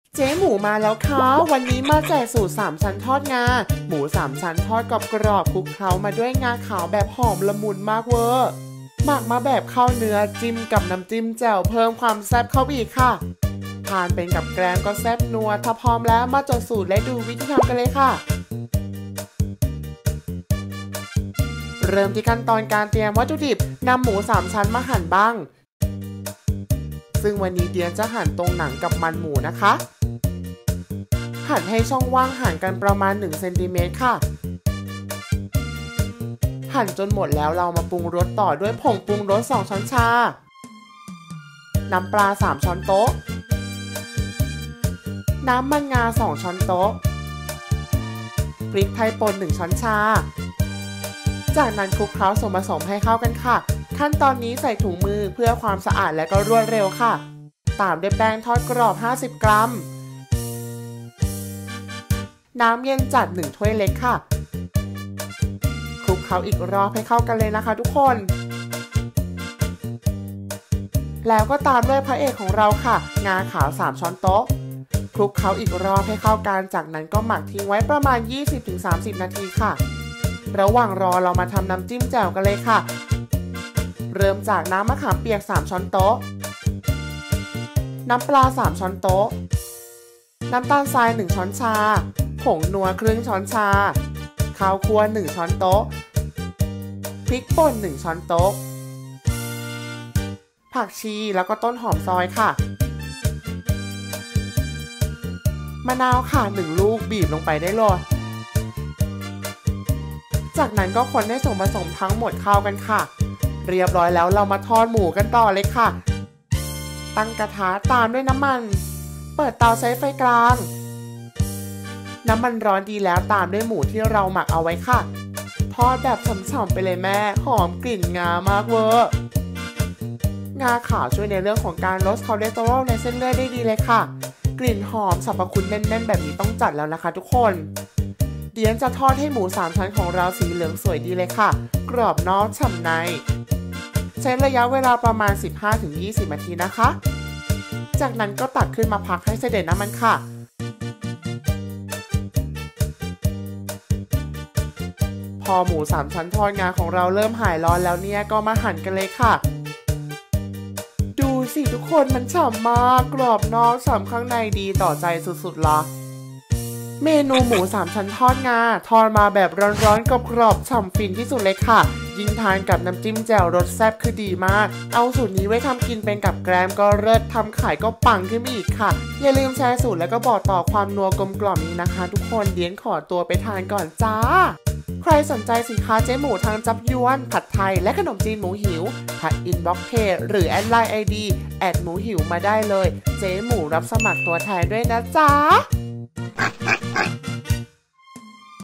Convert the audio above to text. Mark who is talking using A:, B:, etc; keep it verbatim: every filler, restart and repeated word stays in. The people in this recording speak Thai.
A: เจ๊หมูมาแล้วค่ะวันนี้มาแจกสูตรสามชั้นทอดงาหมูสามชั้นทอดกรอบกรอบคลุกเคล้ามาด้วยงาขาวแบบหอมละมุนมากเวอร์หมักมาแบบข้าวเนื้อจิ้มกับน้ำจิ้มแจ่วเพิ่มความแซ่บเข้าไปอีกค่ะทานเป็นกับแกล้มก็แซ่บนัวถ้าพร้อมแล้วมาจดสูตรและดูวิธีทำกันเลยค่ะเริ่มที่ขั้นตอนการเตรียมวัตถุดิบนำหมูสามชั้นมาหั่นบ้างซึ่งวันนี้เดียนจะหั่นตรงหนังกับมันหมูนะคะหั่นให้ช่องว่างห่างกันประมาณหนึ่งเซนติเมตรค่ะหั่นจนหมดแล้วเรามาปรุงรสต่อด้วยผงปรุงรสสองช้อนชาน้ำปลาสามช้อนโต๊ะน้ำมันงาสองช้อนโต๊ะพริกไทยป่นหนึ่งช้อนชาจากนั้นคลุกเคล้าส่วนผสมให้เข้ากันค่ะขั้นตอนนี้ใส่ถุงมือเพื่อความสะอาดและก็รวดเร็วค่ะตามด้วยแป้งทอดกรอบห้าสิบกรัมน้ำเย็นจัดหนึ่งถ้วยเล็กค่ะคลุกเคล้าอีกรอบให้เข้ากันเลยนะคะทุกคนแล้วก็ตามด้วยพระเอกของเราค่ะงาขาวสามช้อนโต๊ะคลุกเคล้าอีกรอบให้เข้ากันจากนั้นก็หมักทิ้งไว้ประมาณ ยี่สิบถึงสามสิบ นาทีค่ะระหว่างรอเรามาทำน้ำจิ้มแจ่วกันเลยค่ะเริ่มจากน้ำมะขามเปียกสามช้อนโต๊ะน้ำปลาสามช้อนโต๊ะน้ำตาลทรายหนึ่งช้อนชาผงนัวครึ่งช้อนชาข้าวคั่วหนึ่งช้อนโต๊ะพริกป่นหนึ่งช้อนโต๊ะผักชีแล้วก็ต้นหอมซอยค่ะมะนาวค่ะหนึ่งลูกบีบลงไปได้เลยจากนั้นก็คนให้ส่วนผสมทั้งหมดเข้ากันค่ะเรียบร้อยแล้วเรามาทอดหมูกันต่อเลยค่ะตั้งกระทะตามด้วยน้ำมันเปิดเตาใช้ไฟกลางน้ำมันร้อนดีแล้วตามด้วยหมูที่เราหมักเอาไว้ค่ะทอดแบบฉ่ำๆไปเลยแม่หอมกลิ่นงามากเวอร์งาขาวช่วยในเรื่องของการลดคอเลสเตอรอลในเส้นเลือดได้ดีเลยค่ะกลิ่นหอมสรรพคุณแน่นๆแบบนี้ต้องจัดแล้วนะคะทุกคนเดียนจะทอดให้หมูสามชั้นของเราสีเหลืองสวยดีเลยค่ะกรอบนอกฉ่ำในใช้ระยะเวลาประมาณ สิบห้าถึงยี่สิบ นาทีนะคะจากนั้นก็ตักขึ้นมาพักให้เสด็จน้ำมันค่ะพอหมูสามชั้นทอดงาของเราเริ่มหายร้อนแล้วเนี่ยก็มาหั่นกันเลยค่ะดูสิทุกคนมันฉ่ำมากกรอบนอกฉ่ำข้างในดีต่อใจสุดๆละเมนูหมูสามชั้นทอดงาทอดมาแบบร้อนๆกรอบๆฉ่ำฟินที่สุดเลยค่ะยิ่งทานกับน้ำจิ้มแจ่วรสแซ่บคือดีมากเอาสูตรนี้ไว้ทำกินเป็นกับแกล้มก็เลิศทำขายก็ปังขึ้นอีกค่ะอย่าลืมแชร์สูตรแล้วก็บอกต่อความนัวกลมกล่อมนี้นะคะทุกคนเดียนขอตัวไปทานก่อนจ้าใครสนใจสินค้าเจ๊หมูทางจับยวนผัดไทยและขนมจีนหมูหิวทักอินบ็อกซ์เพจหรือแอดไลน์ไอดีแอดหมูหิวมาได้เลยเจ๊หมูรับสมัครตัวแทนด้วยนะจ๊ะ